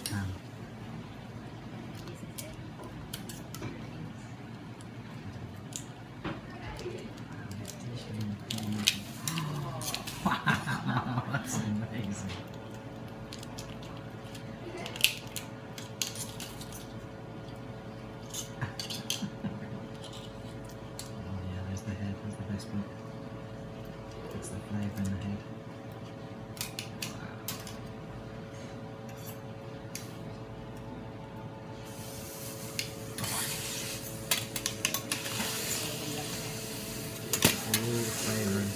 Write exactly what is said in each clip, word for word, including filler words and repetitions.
Um, wow, that's amazing. Oh yeah, there's the head, that's the best bit. That's the flavour in the head. All the flavours.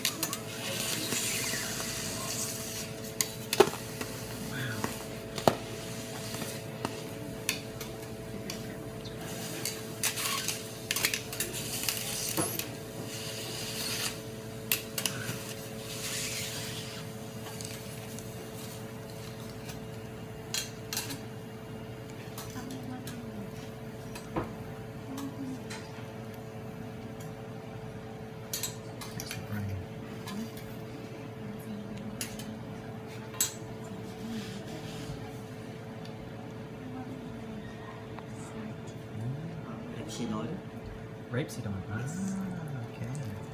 Rapeseed oil. Rapeseed oil. Ah, okay.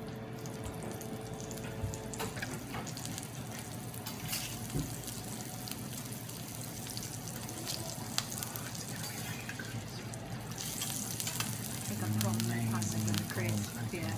I got the wrong plastic in the crisp, yeah.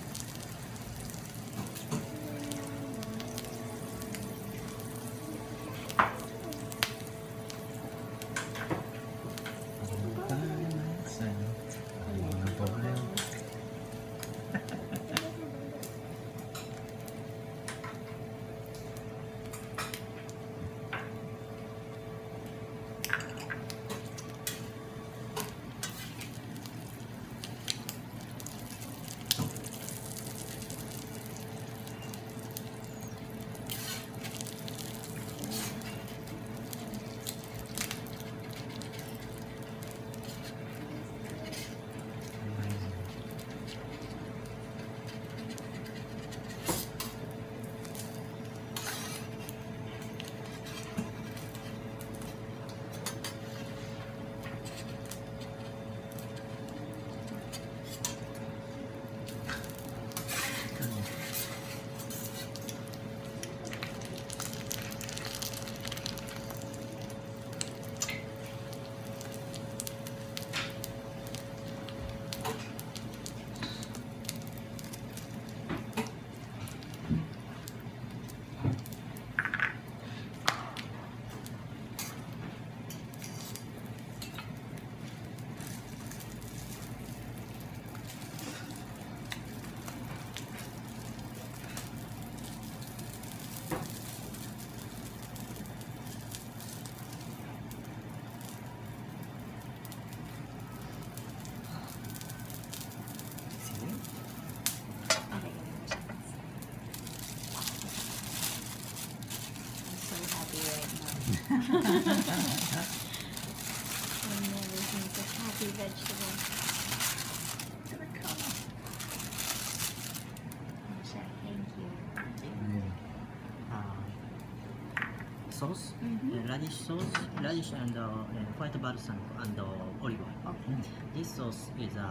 And everything's a happy vegetable. To the colour. Thank you. Amazing. Uh, sauce, Mhm. uh, radish sauce, radish and uh, uh, white balsam and uh, olive oil. Okay. This sauce is a uh,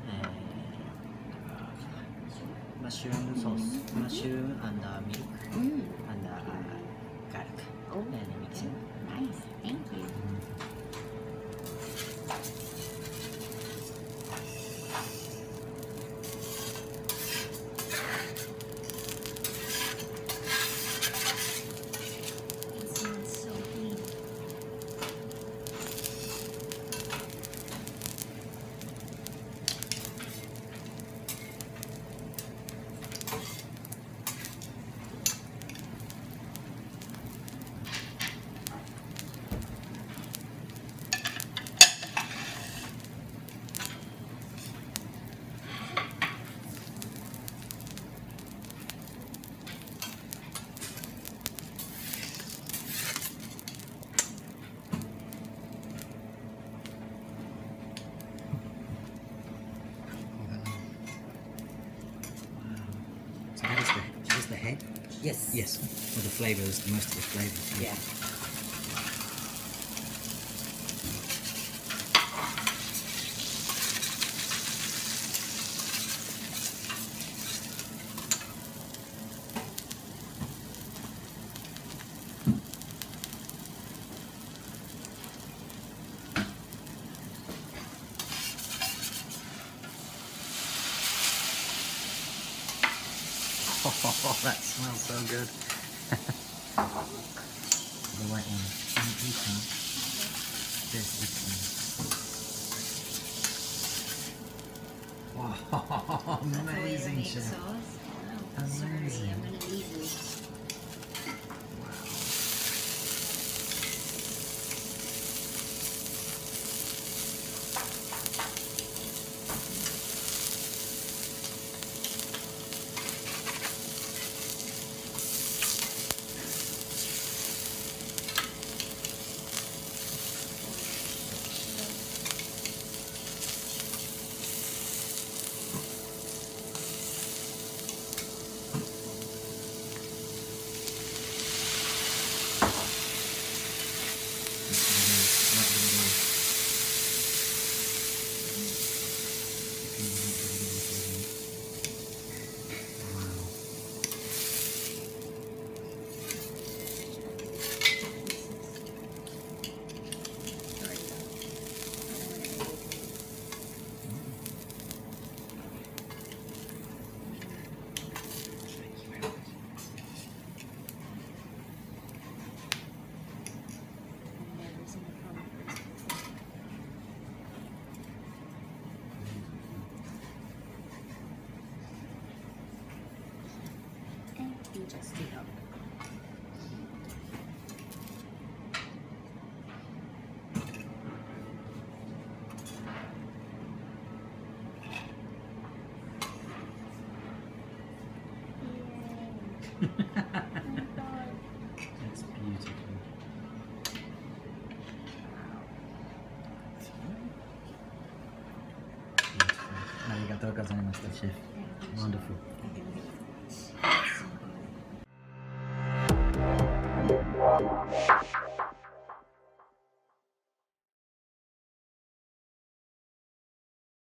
mushroom sauce, mushroom and uh, milk Mm. and uh, garlic Oh, and mixing. nice. Thank you. It smells so good. So that is the, that is the head? Yes. Yes. Well, the flavours, most of the flavours. Yeah. Oh, that smells so good. The white one. And each one. This, this one. Wow, amazing, chef. Sauce? Oh, sorry, Amazing. I'm gonna need this. You just do up. That's beautiful. Beautiful. Arigatou gozaimashita, chef. Wonderful.